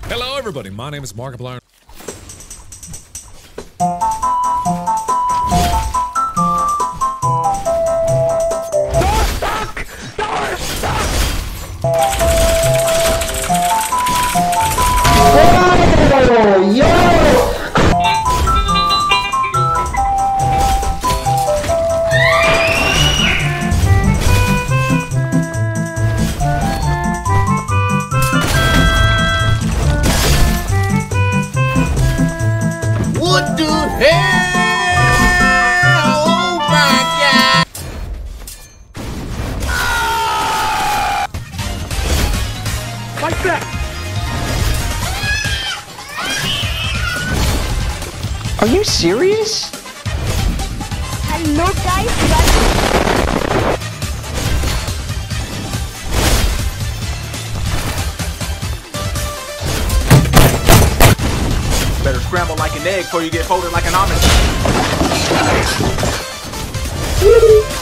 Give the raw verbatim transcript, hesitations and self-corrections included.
Hello, everybody. My name is Markiplier. Door stuck! Door stuck! Oh, yo! What the hell? Oh my God! Like that! Are you serious? Hello guys, Better scramble like an egg before you get folded like an omelet.